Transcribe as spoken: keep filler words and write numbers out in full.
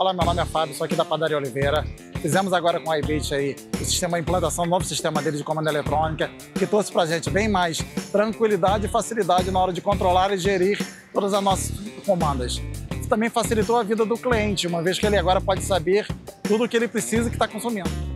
Olá, meu nome é Fábio, sou aqui da Padaria Oliveira. Fizemos agora com a iBit aí o sistema, a implantação do novo sistema dele de comanda eletrônica, que trouxe pra gente bem mais tranquilidade e facilidade na hora de controlar e gerir todas as nossas comandas. Isso também facilitou a vida do cliente, uma vez que ele agora pode saber tudo o que ele precisa e que está consumindo.